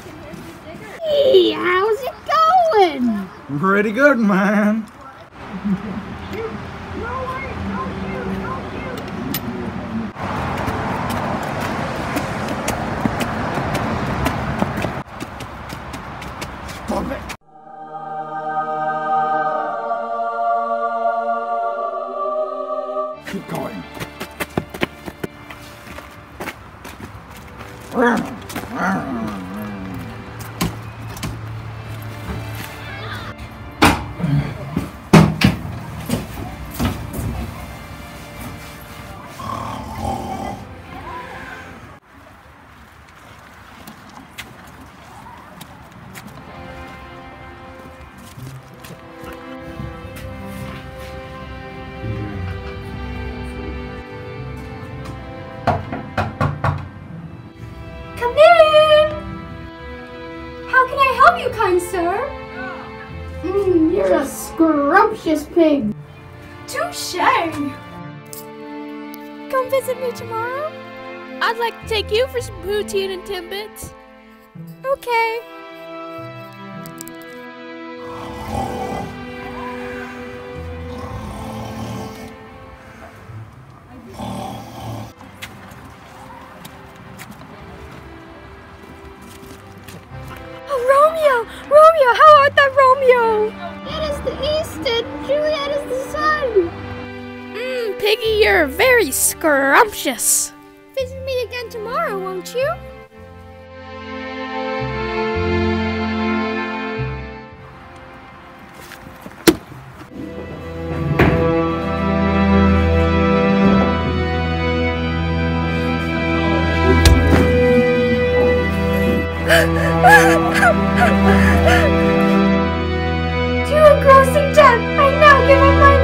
Hey, how's it going? Pretty good, man. Stop it. Keep going. Come in! How can I help you, kind sir? You're a scrumptious pig. Touche! Come visit me tomorrow? I'd like to take you for some poutine and Timbits. Okay. Romeo! Romeo! How art thou, Romeo? It is the east and Juliet is the sun. Piggy, you're very scrumptious. Visit me again tomorrow, won't you? To a grossing death, I now give up my